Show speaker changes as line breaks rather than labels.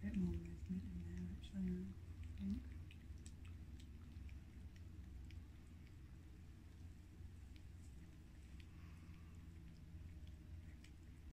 bit more movement in there actually, I think.